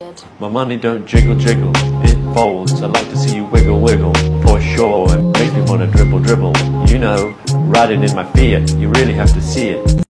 My money don't jiggle jiggle, it folds. I like to see you wiggle wiggle, for sure. It makes me wanna dribble dribble. You know, riding in my Fiat, you really have to see it.